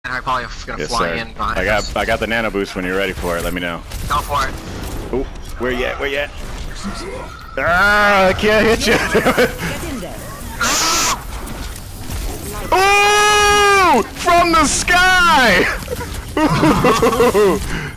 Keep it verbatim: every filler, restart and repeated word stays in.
And I'm probably gonna Yes, fly sir. in behind I got us. I got the nano boost when you're ready for it. Let me know. Go for it. Oh, where you at? Where you at? Ah, I can't hit you. Ooh! From the sky! Ooh!